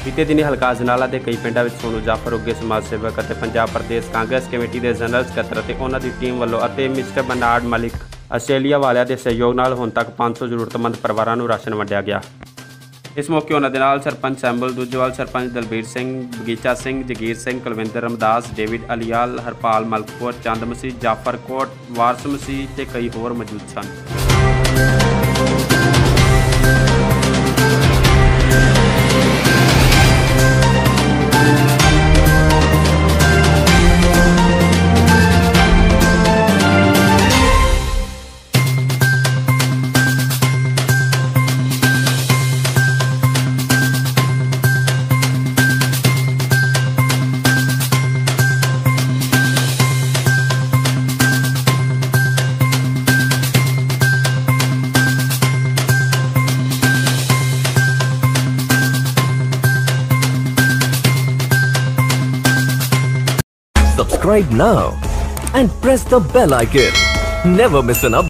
बीते दिनी हलका अजनाला के कई पिंडों में सोनू जाफर उगे समाज सेवक और पंजाब प्रदेश कांग्रेस कमेटी के जनरल सकत्तर और उन्होंने टीम वालों मिस्टर बनाड मलिक आस्ट्रेलिया वालों के सहयोग नाल हुण तक 500 जरूरतमंद परिवारों को राशन वंडिया गया। इस मौके उन्होंने नाल सरपंच सैमुअल दूजोवाल, सरपंच दलबीर सिंह, बगीचा सिंह, जगीर सिंह, कुलविंदर रमदास, डेविड अलियाल, हरपाल मलकपुर, चंद मसीह, जाफर कोट, वारस मसीह ते कई होर मौजूद सन। Subscribe now and press the bell icon. Never miss an update.